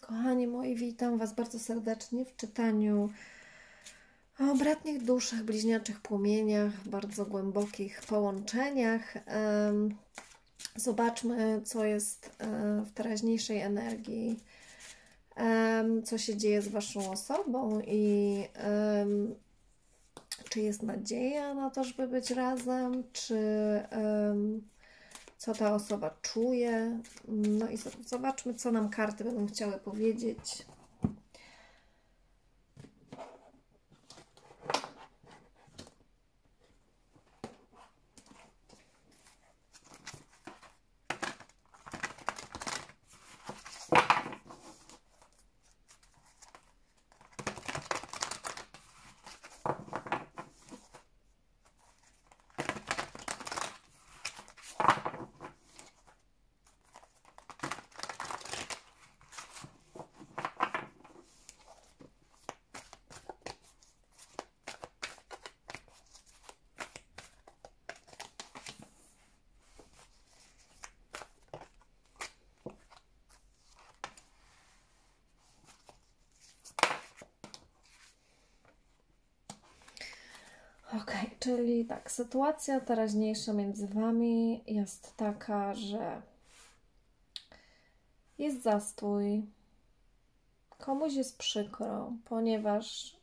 Kochani moi, witam Was bardzo serdecznie w czytaniu o bratnich duszach, bliźniaczych płomieniach, bardzo głębokich połączeniach. Zobaczmy, co jest w teraźniejszej energii, co się dzieje z Waszą osobą i czy jest nadzieja na to, żeby być razem, czy co ta osoba czuje. No i zobaczmy, co nam karty będą chciały powiedzieć. Ok, czyli tak, sytuacja teraźniejsza między Wami jest taka, że jest zastój, komuś jest przykro, ponieważ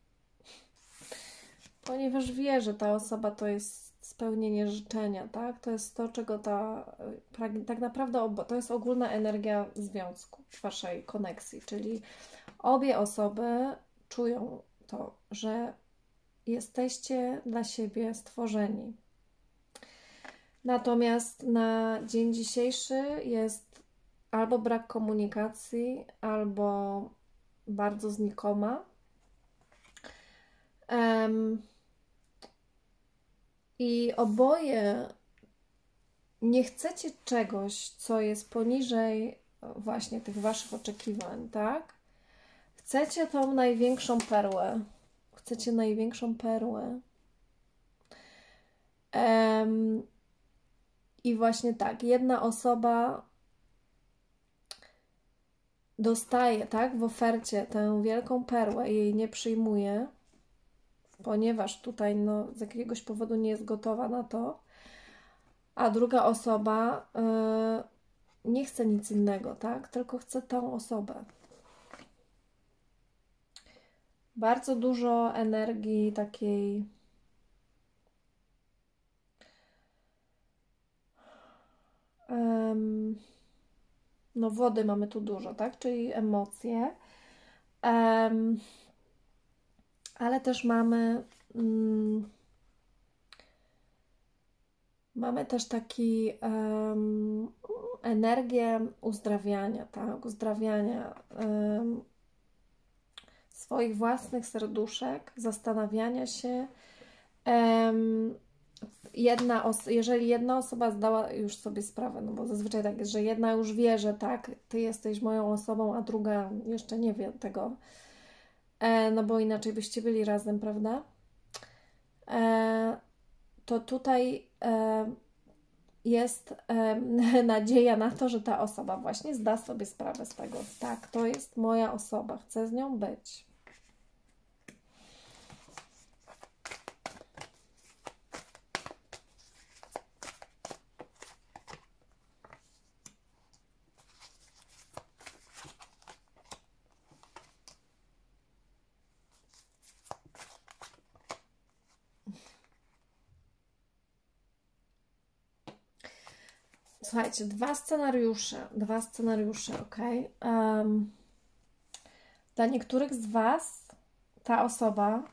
wie, że ta osoba to jest spełnienie życzenia, tak? To jest to, czego tak naprawdę to jest ogólna energia związku, Waszej koneksji, czyli obie osoby czują to, że jesteście dla siebie stworzeni. Natomiast na dzień dzisiejszy jest albo brak komunikacji, albo bardzo znikoma. I oboje nie chcecie czegoś, co jest poniżej właśnie tych Waszych oczekiwań, tak? Chcecie tą największą perłę. Chcecie największą perłę. I właśnie tak, jedna osoba dostaje, tak, w ofercie tę wielką perłę i jej nie przyjmuje, ponieważ tutaj z jakiegoś powodu nie jest gotowa na to, a druga osoba nie chce nic innego, tak, tylko chce tą osobę. Bardzo dużo energii takiej wody mamy tu dużo, tak? Czyli emocje. Ale też mamy też taki energię uzdrawiania, tak? Uzdrawiania swoich własnych serduszek, zastanawiania się. Jeżeli jedna osoba zdała już sobie sprawę, no bo zazwyczaj tak jest, że jedna już wie, że tak, Ty jesteś moją osobą, a druga jeszcze nie wie tego, no bo inaczej byście byli razem, prawda? To tutaj jest nadzieja na to, że ta osoba właśnie zda sobie sprawę z tego. Tak, to jest moja osoba, chcę z nią być. Słuchajcie, dwa scenariusze, ok? Dla niektórych z Was ta osoba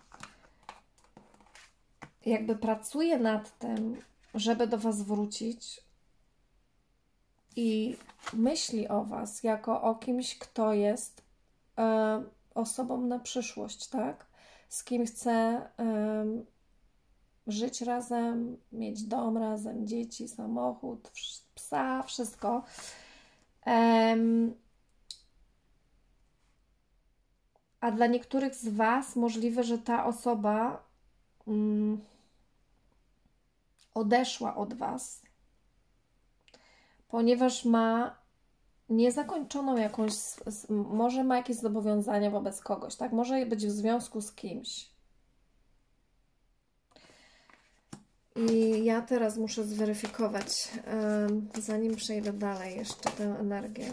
jakby pracuje nad tym, żeby do Was wrócić i myśli o Was jako o kimś, kto jest osobą na przyszłość, tak? Z kim chce żyć razem, mieć dom razem, dzieci, samochód, psa, wszystko. A dla niektórych z Was możliwe, że ta osoba odeszła od Was, ponieważ ma niezakończoną jakąś, może ma jakieś zobowiązania wobec kogoś, tak? Może być w związku z kimś. I ja teraz muszę zweryfikować, zanim przejdę dalej, jeszcze tę energię.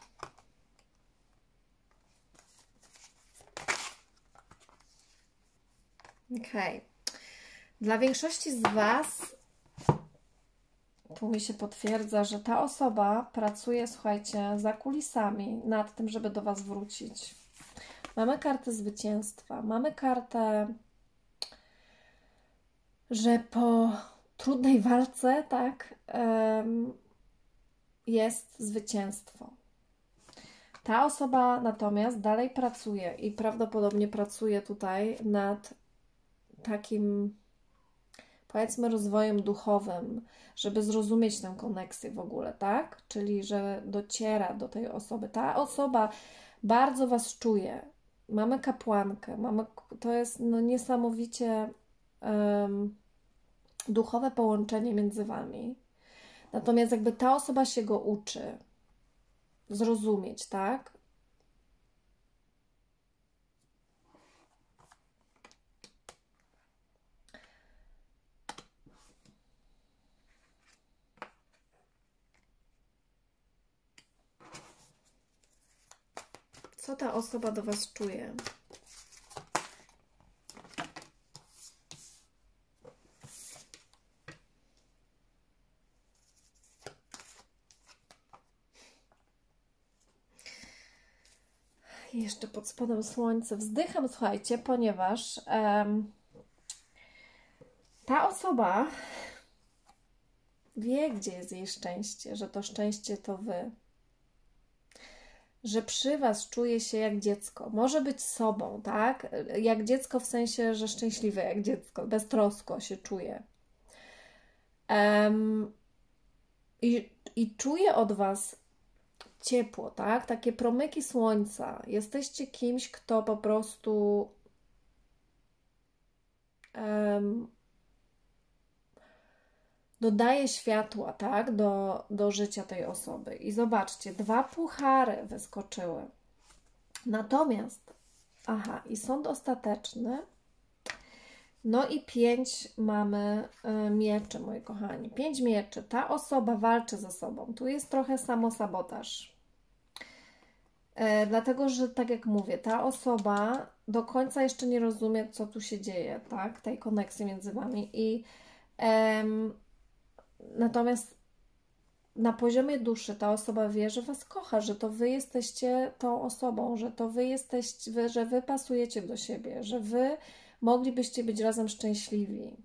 Okej. Dla większości z Was tu mi się potwierdza, że ta osoba pracuje, słuchajcie, za kulisami nad tym, żeby do Was wrócić. Mamy kartę zwycięstwa, mamy kartę, że po trudnej walce, tak, jest zwycięstwo. Ta osoba natomiast dalej pracuje i prawdopodobnie pracuje tutaj nad takim, powiedzmy, rozwojem duchowym, żeby zrozumieć tę koneksję w ogóle, tak? Czyli, że dociera do tej osoby. Ta osoba bardzo Was czuje. Mamy kapłankę, to jest no, niesamowicie duchowe połączenie między Wami. Natomiast jakby ta osoba się go uczy zrozumieć, tak? Co ta osoba do Was czuje? Jeszcze pod spodem słońce. Wzdycham, słuchajcie, ponieważ ta osoba wie, gdzie jest jej szczęście, że to szczęście to Wy. Że przy Was czuje się jak dziecko. Może być sobą, tak? Jak dziecko w sensie, że szczęśliwe jak dziecko, beztrosko się czuje. I czuje od Was ciepło, tak? Takie promyki słońca. Jesteście kimś, kto po prostu dodaje światła, tak? Do życia tej osoby. I zobaczcie, 2 puchary wyskoczyły. Natomiast, i sąd ostateczny. No i 5 mamy mieczy, moi kochani. 5 mieczy. Ta osoba walczy ze sobą. Tu jest trochę samosabotaż. Dlatego, że tak jak mówię, ta osoba do końca jeszcze nie rozumie, co tu się dzieje, tak? Tej koneksji między Wami. Natomiast na poziomie duszy ta osoba wie, że Was kocha, że to Wy jesteście tą osobą, że to Wy jesteście, że Wy pasujecie do siebie, że Wy moglibyście być razem szczęśliwi.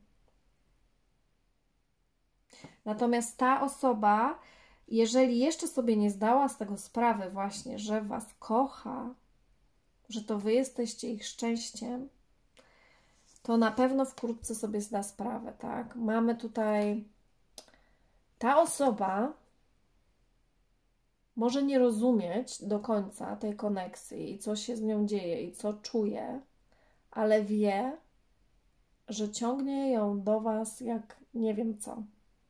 Natomiast ta osoba, jeżeli jeszcze sobie nie zdała z tego sprawy właśnie, że Was kocha, że to Wy jesteście ich szczęściem, to na pewno wkrótce sobie zda sprawę, tak? Mamy tutaj... Ta osoba może nie rozumieć do końca tej koneksji i co się z nią dzieje i co czuje, ale wie, że ciągnie ją do Was jak nie wiem co.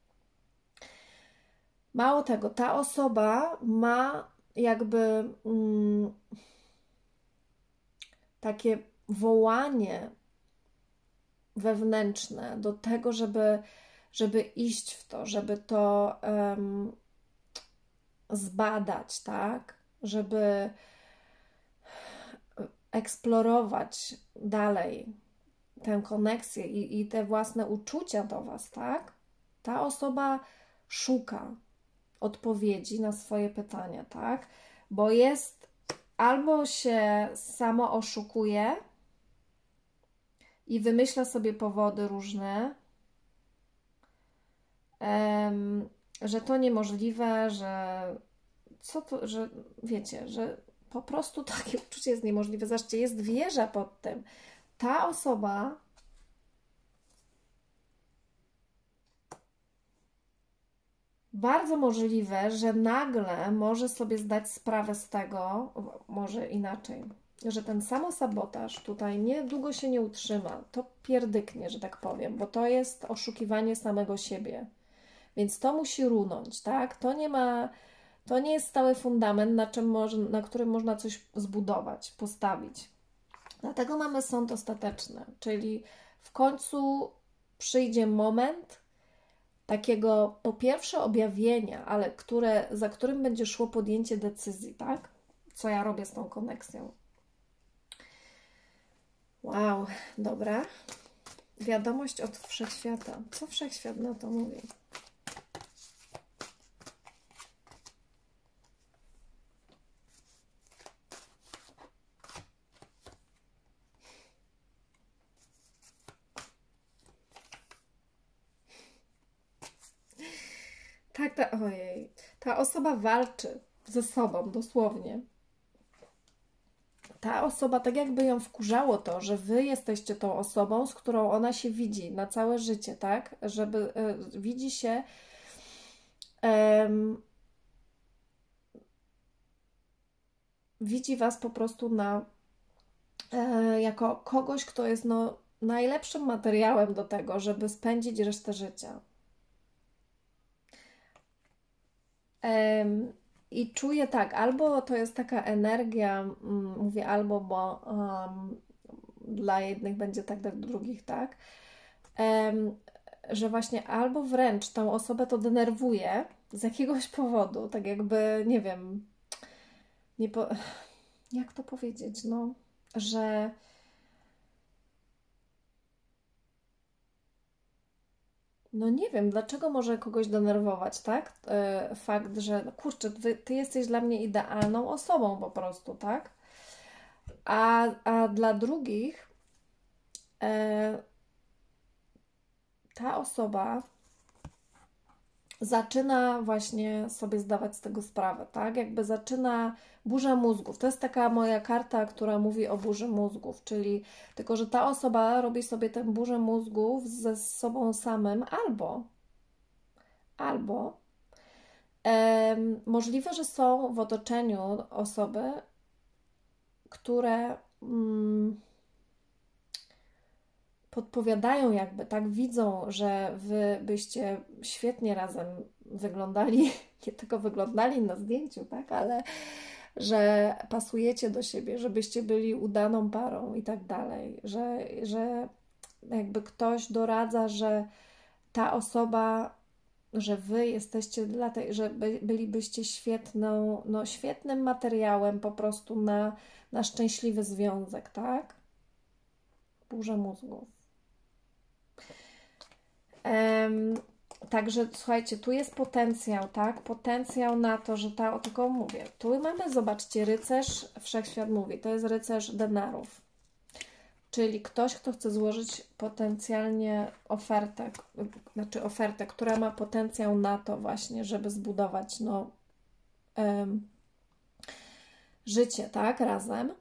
Mało tego, ta osoba ma jakby takie wołanie wewnętrzne do tego, żeby iść w to, żeby to zbadać, tak? Żeby eksplorować dalej tę koneksję i te własne uczucia do Was, tak? Ta osoba szuka odpowiedzi na swoje pytania, tak? Bo jest albo się samo oszukuje i wymyśla sobie powody różne, że to niemożliwe, że wiecie, że po prostu takie uczucie jest niemożliwe. Zobaczcie, jest wieża pod tym. Ta osoba bardzo możliwe, że nagle może sobie zdać sprawę z tego, może inaczej, że ten samosabotaż tutaj niedługo się nie utrzyma. To pierdyknie, że tak powiem, bo to jest oszukiwanie samego siebie. Więc to musi runąć, tak? To nie ma To nie jest stały fundament, na którym można coś zbudować, postawić. Dlatego mamy sąd ostateczny, czyli w końcu przyjdzie moment takiego po pierwsze objawienia, ale za którym będzie szło podjęcie decyzji, tak? Co ja robię z tą koneksją. Wow, dobra. Wiadomość od Wszechświata. Co Wszechświat na to mówi? Tak, ojej. Ta osoba walczy ze sobą, dosłownie. Ta osoba, tak jakby ją wkurzało to, że wy jesteście tą osobą, z którą ona się widzi na całe życie, tak? Żeby widzi się widzi was po prostu jako kogoś, kto jest najlepszym materiałem do tego, żeby spędzić resztę życia. I czuję tak, albo to jest taka energia, mówię albo, bo dla jednych będzie tak, dla drugich tak, że właśnie albo wręcz tą osobę to denerwuje z jakiegoś powodu, tak jakby, nie wiem, jak to powiedzieć, no, że no nie wiem, dlaczego może kogoś denerwować, tak? Fakt, że no kurczę, ty jesteś dla mnie idealną osobą po prostu, tak? A dla drugich ta osoba zaczyna właśnie sobie zdawać z tego sprawę, tak? Jakby zaczyna burza mózgów. To jest taka moja karta, która mówi o burzy mózgów, czyli tylko, że ta osoba robi sobie tę burzę mózgów ze sobą samym albo możliwe, że są w otoczeniu osoby, które podpowiadają jakby, tak, widzą, że wy byście świetnie razem wyglądali, nie tylko wyglądali na zdjęciu, tak, ale że pasujecie do siebie, żebyście byli udaną parą i tak dalej, że jakby ktoś doradza, że ta osoba, że wy jesteście że bylibyście świetnym materiałem po prostu na szczęśliwy związek, tak? Burza mózgów. Także słuchajcie, tu jest potencjał, tak? Potencjał na to, że tylko mówię, tu mamy, zobaczcie, rycerz, Wszechświat mówi, to jest rycerz denarów. Czyli ktoś, kto chce złożyć potencjalnie ofertę, która ma potencjał na to właśnie, żeby zbudować życie, tak, razem.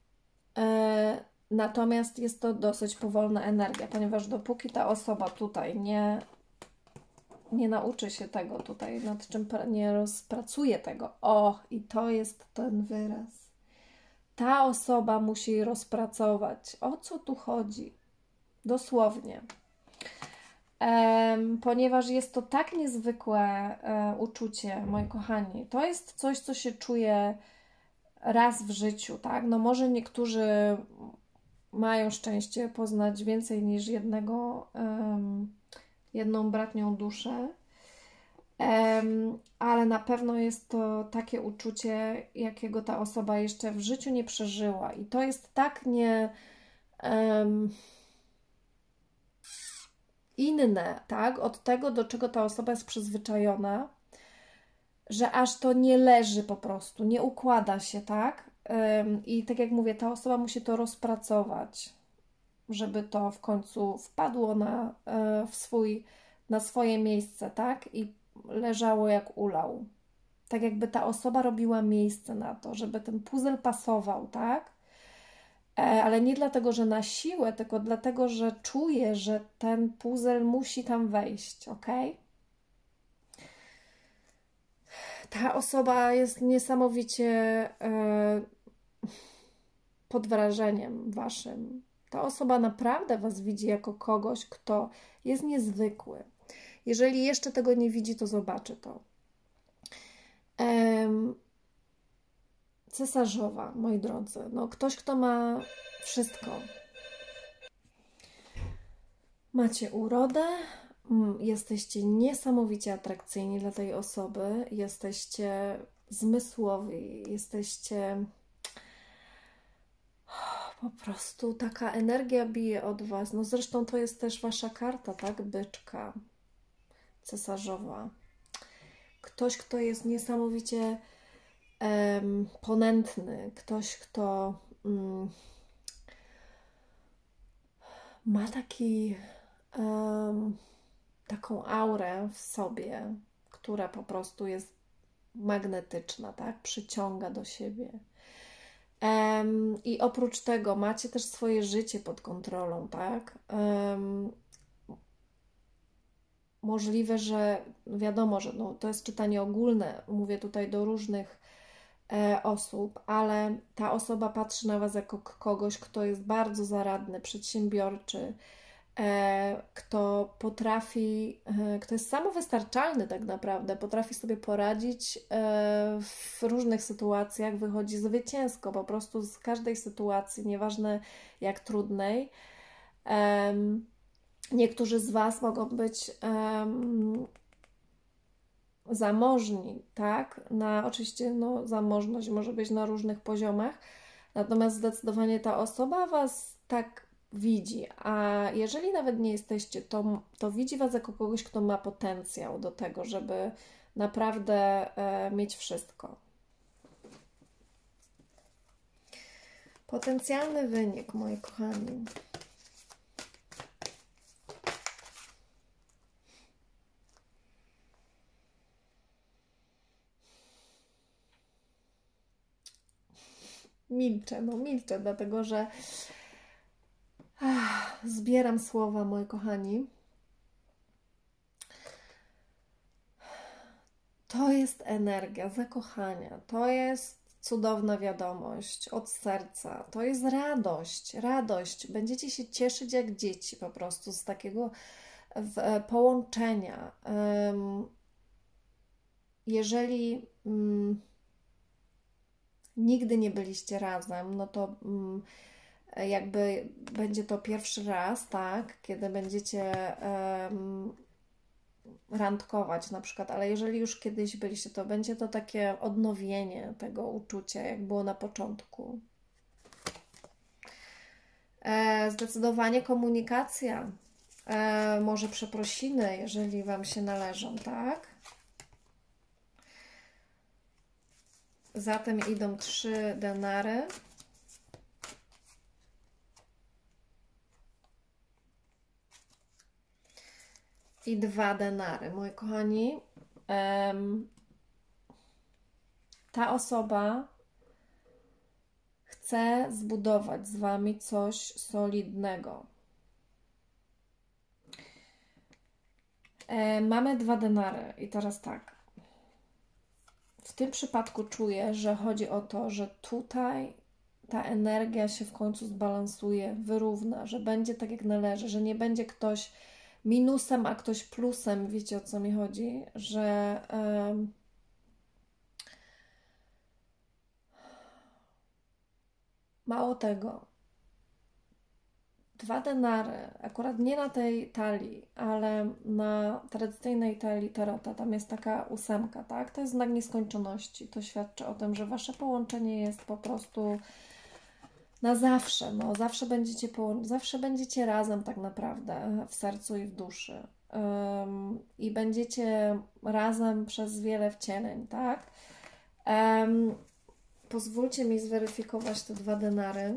Natomiast jest to dosyć powolna energia, ponieważ dopóki ta osoba tutaj nie nauczy się tego tutaj, nad czym nie rozpracuje tego. I to jest ten wyraz. Ta osoba musi rozpracować. O co tu chodzi? Dosłownie. Ponieważ jest to tak niezwykłe uczucie, moi kochani. To jest coś, co się czuje raz w życiu, tak? No może niektórzy mają szczęście poznać więcej niż jedną bratnią duszę, ale na pewno jest to takie uczucie, jakiego ta osoba jeszcze w życiu nie przeżyła. I to jest tak inne, tak, od tego, do czego ta osoba jest przyzwyczajona, że aż to nie leży po prostu, nie układa się, tak? I tak jak mówię, ta osoba musi to rozpracować, żeby to w końcu wpadło na swoje miejsce, tak? I leżało jak ulał. Tak jakby ta osoba robiła miejsce na to, żeby ten puzzle pasował, tak? Ale nie dlatego, że na siłę, tylko dlatego, że czuje, że ten puzzle musi tam wejść, ok? Ta osoba jest niesamowicie pod wrażeniem waszym. Ta osoba naprawdę was widzi jako kogoś, kto jest niezwykły. Jeżeli jeszcze tego nie widzi, to zobaczy to. Cesarzowa, moi drodzy. No, ktoś, kto ma wszystko. Macie urodę, jesteście niesamowicie atrakcyjni dla tej osoby, jesteście zmysłowi, jesteście po prostu, taka energia bije od Was. No zresztą to jest też Wasza karta, tak? Byczka cesarzowa. Ktoś, kto jest niesamowicie ponętny, ktoś, kto ma taką aurę w sobie, która po prostu jest magnetyczna, tak? Przyciąga do siebie. I oprócz tego macie też swoje życie pod kontrolą, tak? Możliwe, że wiadomo, że no, to jest czytanie ogólne, mówię tutaj do różnych osób, ale ta osoba patrzy na Was jako kogoś, kto jest bardzo zaradny, przedsiębiorczy, kto potrafi, kto jest samowystarczalny tak naprawdę, potrafi sobie poradzić w różnych sytuacjach, wychodzi zwycięsko po prostu z każdej sytuacji, nieważne jak trudnej. Niektórzy z Was mogą być zamożni, tak? Oczywiście zamożność może być na różnych poziomach, natomiast zdecydowanie ta osoba Was tak widzi, a jeżeli nawet nie jesteście, to widzi Was jako kogoś, kto ma potencjał do tego, żeby naprawdę mieć wszystko. Potencjalny wynik, moi kochani. Milczę, dlatego że zbieram słowa, moi kochani. To jest energia zakochania, to jest cudowna wiadomość od serca, to jest radość. Będziecie się cieszyć jak dzieci po prostu z takiego połączenia. Jeżeli nigdy nie byliście razem, no to jakby będzie to pierwszy raz, tak, kiedy będziecie randkować na przykład, ale jeżeli już kiedyś byliście, to będzie to takie odnowienie tego uczucia, jak było na początku. Zdecydowanie komunikacja, może przeprosiny, jeżeli Wam się należą, tak? Zatem idą 3 denary. I 2 denary, moi kochani. Ta osoba chce zbudować z Wami coś solidnego. Mamy 2 denary i teraz tak. W tym przypadku czuję, że chodzi o to, że tutaj ta energia się w końcu zbalansuje, wyrówna, że będzie tak jak należy, że nie będzie ktoś minusem, a ktoś plusem. Wiecie, o co mi chodzi? Że mało tego. 2 denary, akurat nie na tej talii, ale na tradycyjnej talii tarota, tam jest taka 8, tak? To jest znak nieskończoności. To świadczy o tym, że Wasze połączenie jest po prostu na zawsze. No, zawsze będziecie razem tak naprawdę w sercu i w duszy. I będziecie razem przez wiele wcieleń, tak? Pozwólcie mi zweryfikować te 2 denary.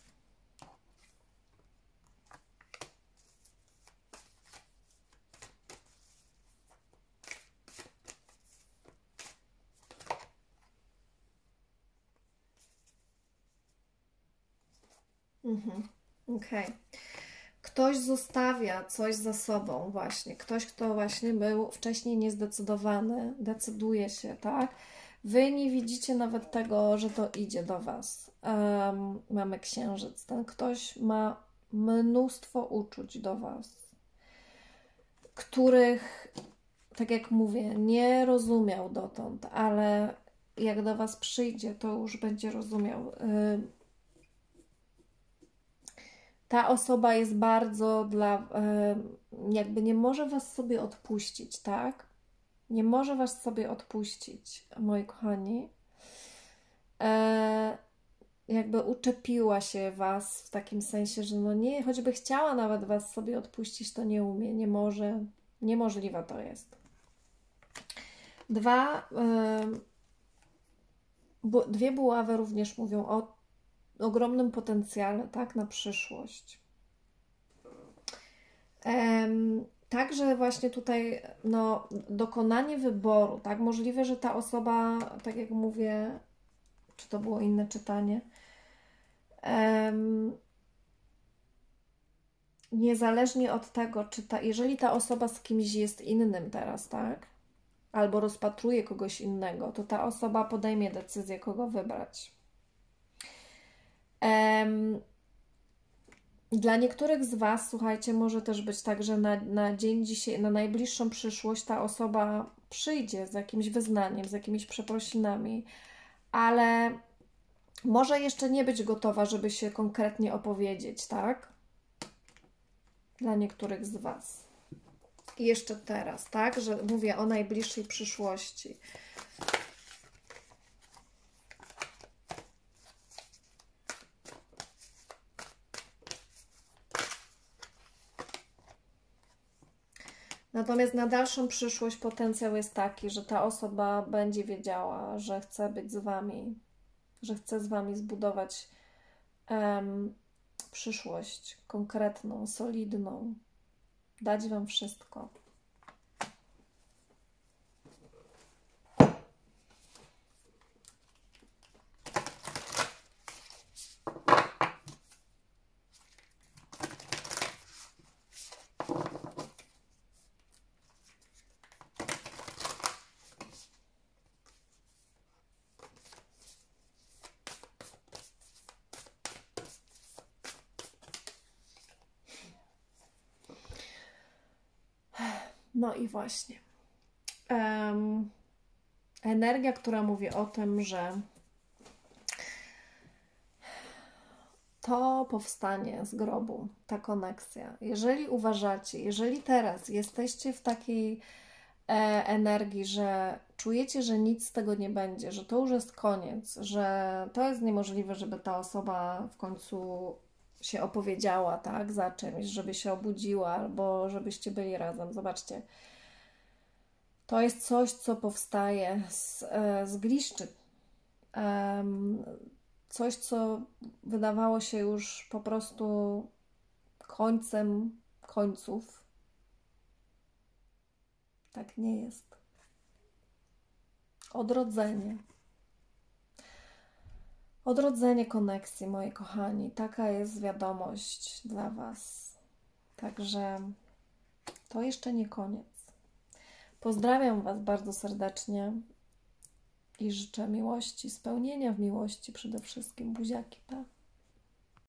Okej. Ktoś zostawia coś za sobą właśnie. Ktoś, kto właśnie był wcześniej niezdecydowany, decyduje się, tak? Wy nie widzicie nawet tego, że to idzie do Was. Mamy księżyc. Ten ktoś ma mnóstwo uczuć do Was, których tak jak mówię, nie rozumiał dotąd, ale jak do Was przyjdzie, to już będzie rozumiał. Ta osoba jest bardzo jakby nie może Was sobie odpuścić, tak? Nie może Was sobie odpuścić, moi kochani. Jakby uczepiła się Was w takim sensie, że no nie, choćby chciała nawet Was sobie odpuścić, to nie umie, nie może, niemożliwe to jest. Dwie buławy również mówią o ogromnym potencjale, tak, na przyszłość. Także właśnie tutaj no, dokonanie wyboru, tak, możliwe, że ta osoba, tak jak mówię, czy to było inne czytanie, niezależnie od tego, jeżeli ta osoba z kimś jest innym teraz, tak, albo rozpatruje kogoś innego, to ta osoba podejmie decyzję, kogo wybrać. Dla niektórych z Was, słuchajcie, może też być tak, że na dzień dzisiaj, na najbliższą przyszłość ta osoba przyjdzie z jakimś wyznaniem, z jakimiś przeprosinami, ale może jeszcze nie być gotowa, żeby się konkretnie opowiedzieć, tak? Dla niektórych z Was. I jeszcze teraz, tak? Że mówię o najbliższej przyszłości. Natomiast na dalszą przyszłość potencjał jest taki, że ta osoba będzie wiedziała, że chce być z Wami, że chce z Wami zbudować przyszłość konkretną, solidną, dać Wam wszystko. No i właśnie. Energia, która mówi o tym, że to powstanie z grobu, ta koneksja. Jeżeli uważacie, jeżeli teraz jesteście w takiej energii, że czujecie, że nic z tego nie będzie, że to już jest koniec, że to jest niemożliwe, żeby ta osoba w końcu się opowiedziała, tak, za czymś, żeby się obudziła, albo żebyście byli razem. Zobaczcie, to jest coś, co powstaje z gliszczy. Coś, co wydawało się już po prostu końcem końców. Tak nie jest. Odrodzenie. Odrodzenie koneksji, moi kochani. Taka jest wiadomość dla Was. Także to jeszcze nie koniec. Pozdrawiam Was bardzo serdecznie i życzę miłości, spełnienia w miłości przede wszystkim. Buziaki, pa.